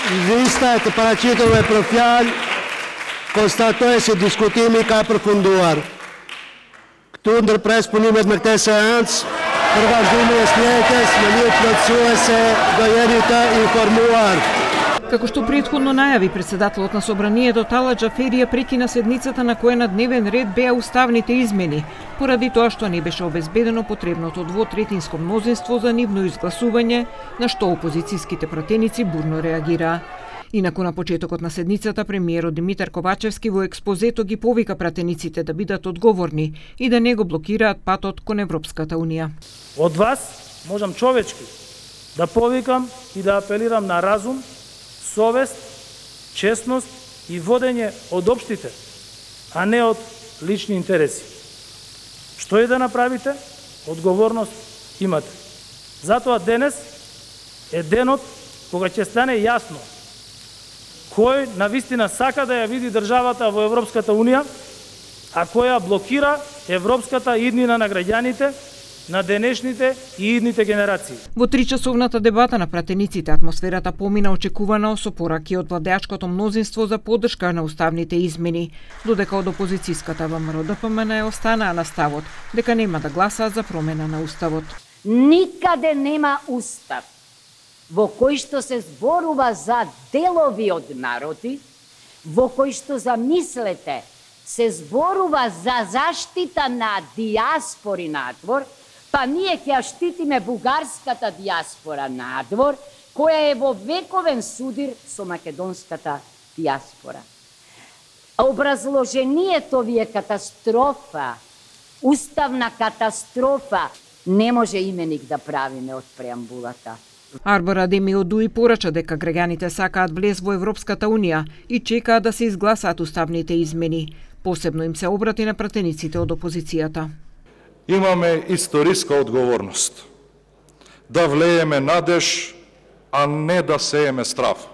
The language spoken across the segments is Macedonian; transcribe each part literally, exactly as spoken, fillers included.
Vista të paraqitave për fjalë, konstatoj se diskutimi ka përfunduar. Këtu ndërpres punimet me këtë seancë për vazhdimin e shtjetës, në mënyrë plotësuese do jeni të informuar. Како што претходно најави председателот на Собранието Тала Џаферија преки на седницата на која на дневен ред беа уставните измени, поради тоа што не беше обезбедено потребното двотретинско мнозинство за нивно изгласување, на што опозицијските пратеници бурно реагираа. Инаку на почетокот на седницата премиерот Димитар Ковачевски во експозето ги повика пратениците да бидат одговорни и да не го блокираат патот кон Европската унија. Од вас можам човечки да повикам и да апелирам на разум, совест, честност и водење од општите, а не од лични интереси. Што и да направите, одговорност имате. Затоа денес е денот кога ќе стане јасно кој навистина сака да ја види државата во Европската унија, а која блокира европската иднина на граѓаните, на денешните и идните генерации. Во тричасовната дебата на пратениците атмосферата помина очекувано со пораки од владеачкото мнозинство за поддршка на уставните измени, додека од опозицијската ВМРО Д П М Н останаа на ставот дека нема да гласаат за промена на уставот. Никаде нема устав во кој што се зборува за делови од народи, во кој што замислете се зборува за заштита на диаспори надвор, па ние ќе ја штитиме бугарската диаспора надвор, која е во вековен судир со македонската диаспора. Образложението ви е катастрофа, уставна катастрофа. Не може именик да правиме од преамбулата. Арбор Адеми Одуи порача дека граѓаните сакаат влез во Европската унија и чекаат да се изгласаат уставните измени. Посебно им се обрати на пратениците од опозицијата. Имаме историска одговорност да влееме надеж, а не да сееме страв.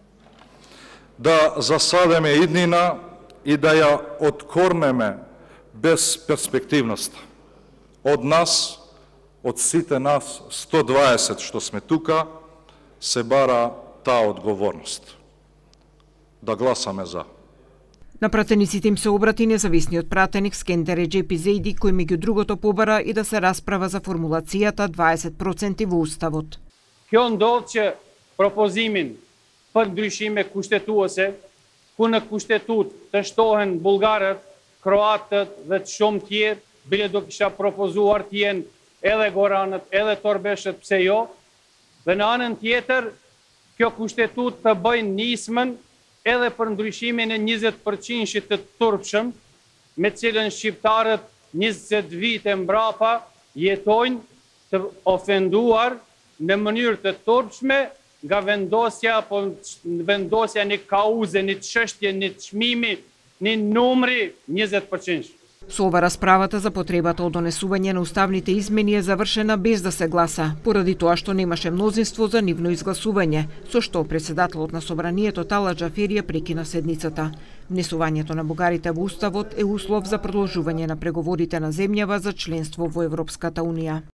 Да засадеме иднина и да ја откорнеме без перспективноста. Од нас, од сите нас сто дваесет што сме тука, се бара таа одговорност. Да гласаме за. На пратениците им се обрати независниот пратеник Скендер Реџепи Зејди, кој меѓу другото побара и да се расправа за формулацијата дваесет проценти во уставот. Kjo ndodh që propozimin për ndryshime kushtetuese, ku në kushtetut të shtohen bullgarët, kroatët dhe të shumë tjerë, bile do kisha propozuar të jenë edhe goranët, edhe torbeshët, pse jo, dhe në anën tjetër, kjo kushtetut të bëjnë nismën edhe për ndryshimin e njëzet përqind të turpshëm, me cilën shqiptarët njëzet vite mbrapa jetojnë të ofenduar në mënyrë të turpshme nga vendosja, apo vendosja një kauze, një çështje, një çmimi, një numri njëzet përqind. Со ова расправата за потребата од донесување на уставните измени е завршена без да се гласа, поради тоа што немаше мнозинство за нивно изгласување, со што председателот на Собранието Тала Џаферија прекина седницата. Внесувањето на бугарите во уставот е услов за продолжување на преговорите на земјава за членство во Европската унија.